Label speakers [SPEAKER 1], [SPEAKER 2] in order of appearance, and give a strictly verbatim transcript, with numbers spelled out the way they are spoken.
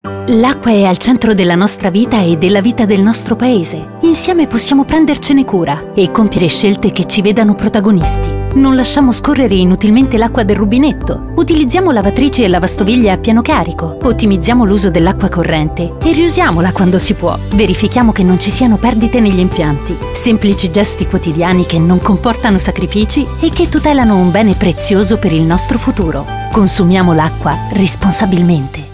[SPEAKER 1] L'acqua è al centro della nostra vita e della vita del nostro paese. Insieme possiamo prendercene cura e compiere scelte che ci vedano protagonisti. Non lasciamo scorrere inutilmente l'acqua del rubinetto. Utilizziamo lavatrici e lavastoviglie a pieno carico. Ottimizziamo l'uso dell'acqua corrente e riusiamola quando si può. Verifichiamo che non ci siano perdite negli impianti. Semplici gesti quotidiani che non comportano sacrifici e che tutelano un bene prezioso per il nostro futuro. Consumiamo l'acqua responsabilmente.